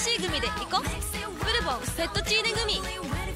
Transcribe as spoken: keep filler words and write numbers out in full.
しいグミでいこブルボンフェットチーネグミ。